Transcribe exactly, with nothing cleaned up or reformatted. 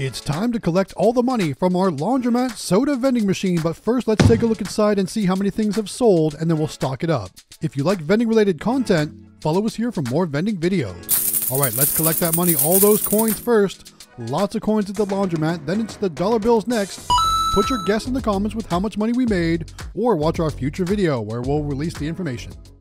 It's time to collect all the money from our Laundromat soda vending machine, but first let's take a look inside and see how many things have sold, and then we'll stock it up. If you like vending related content, follow us here for more vending videos. Alright, let's collect that money, all those coins first. Lots of coins at the laundromat, then it's the dollar bills next. Put your guess in the comments with how much money we made, or watch our future video where we'll release the information.